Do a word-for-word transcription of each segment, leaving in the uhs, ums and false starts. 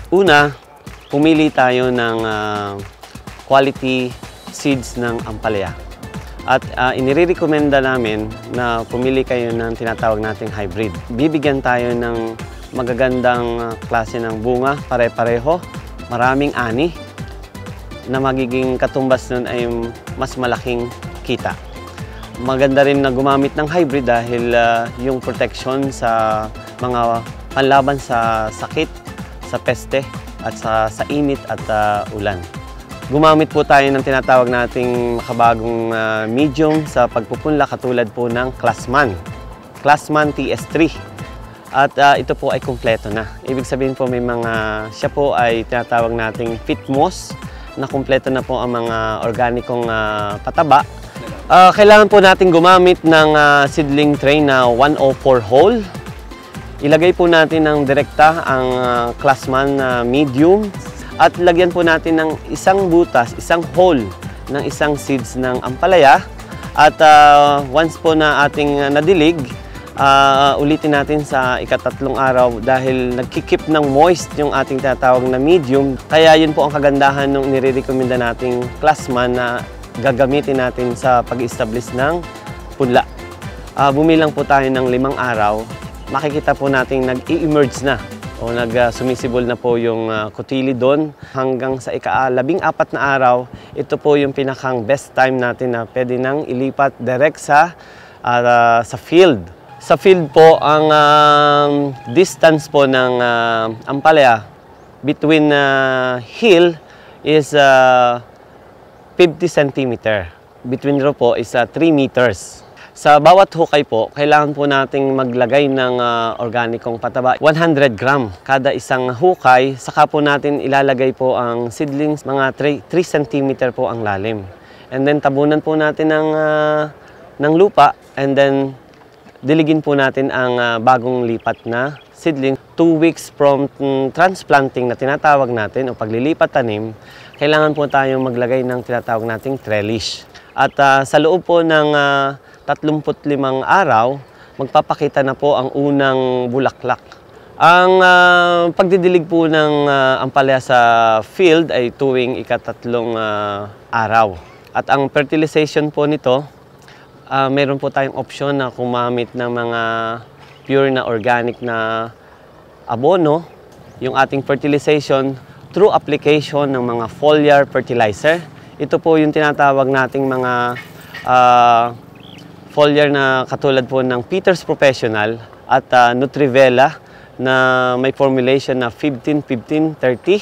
Una, pumili tayo ng uh, quality seeds ng ampalaya. At uh, inirekomenda namin na pumili kayo ng tinatawag nating hybrid. Bibigyan tayo ng magagandang klase ng bunga, pare-pareho, maraming ani, na magiging katumbas nun ay mas malaking kita. Maganda rin na gumamit ng hybrid dahil uh, yung protection sa mga panlaban sa sakit, sa peste, at sa, sa init at uh, ulan. Gumamit po tayo ng tinatawag nating makabagong uh, medium sa pagpupunla katulad po ng Classman. Classman T S three. At uh, ito po ay kumpleto na. Ibig sabihin po may mga, siya po ay tinatawag nating fit moss na kumpleto na po ang mga organikong uh, pataba. Uh, kailangan po natin gumamit ng uh, seedling tray na one oh four hole. Ilagay po natin ng direkta ang uh, Classman uh, medium. At lagyan po natin ng isang butas, isang hole ng isang seeds ng ampalaya. At uh, once po na ating uh, nadilig, uh, ulitin natin sa ikatatlong araw dahil nagkikip ng moist yung ating tinatawag na medium. Kaya yun po ang kagandahan ng nire-recommenda nating Classman na gagamitin natin sa pag-establish ng punla. Uh, bumilang po tayo ng limang araw, makikita po natin nag-i-emerge na o nag-sumisibol na po yung uh, cotyledon hanggang sa ika-labing apat na araw. Ito po yung pinakang best time natin na pwede nang ilipat direct sa, uh, sa field. Sa field po, ang uh, distance po ng uh, ampalaya between uh, hill is uh, fifty centimeter. Between row po is uh, three meters. Sa bawat hukay po, kailangan po nating maglagay ng uh, organikong pataba. one hundred gram kada isang hukay, saka po natin ilalagay po ang seedlings, mga three centimeter po ang lalim. And then tabunan po natin ng, uh, ng lupa, and then diligin po natin ang uh, bagong lipat na seedling. Two weeks from um, transplanting na tinatawag natin o paglilipat tanim, kailangan po tayong maglagay ng tinatawag nating trellis. At uh, sa loob po ng uh, tatlumput limang araw, magpapakita na po ang unang bulaklak. Ang uh, pagdidilig po ng uh, ampalaya sa field ay tuwing ikatatlong uh, araw. At ang fertilization po nito, uh, meron po tayong option na kumamit ng mga pure na organic na abono, yung ating fertilization through application ng mga foliar fertilizer. Ito po yung tinatawag nating mga uh, foliar na katulad po ng Peters Professional at uh, Nutrivela na may formulation na fifteen fifteen thirty.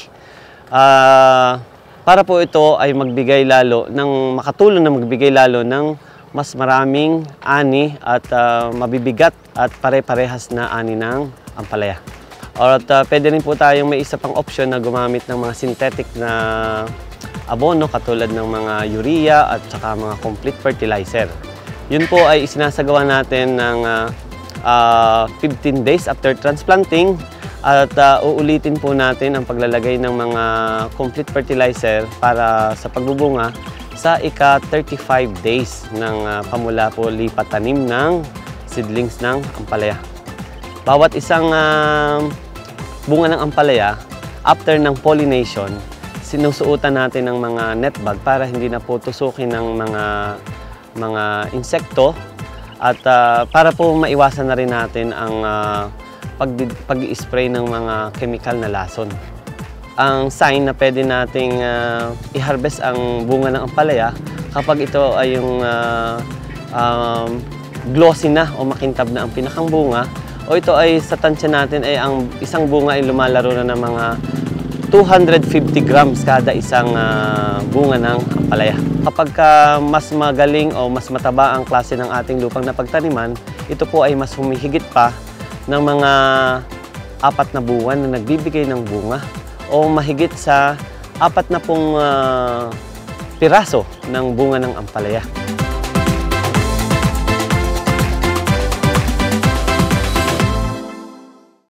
Uh, para po ito ay magbigay lalo, ng, makatulong na magbigay lalo ng mas maraming ani at uh, mabibigat at pare-parehas na ani ng ampalaya. At uh, pwede rin po tayong may isa pang option na gumamit ng mga synthetic na abono katulad ng mga urea at saka mga complete fertilizer. Yun po ay isinasagawa natin ng uh, uh, fifteen days after transplanting at uh, uulitin po natin ang paglalagay ng mga complete fertilizer para sa pagbubunga sa ika thirty-five days ng uh, pamula po lipat tanim ng seedlings ng ampalaya. Bawat isang uh, bunga ng ampalaya, after ng pollination, sinusuotan natin ng mga net bag para hindi na po tusukin ng mga mga insekto at uh, para po maiwasan na rin natin ang uh, pag-i-spray ng mga chemical na lason. Ang sign na pwede nating uh, i-harvest ang bunga ng ampalaya kapag ito ay yung uh, um, glossy na o makintab na ang pinakang bunga, o ito ay sa tansya natin ay ang isang bunga ay lumalaro na ng mga two hundred fifty grams kada isang uh, bunga ng ampalaya. Kapag uh, mas magaling o mas mataba ang klase ng ating lupang napagtaniman, ito po ay mas humihigit pa ng mga apat na buwan na nagbibigay ng bunga o mahigit sa apat na pong uh, piraso ng bunga ng ampalaya.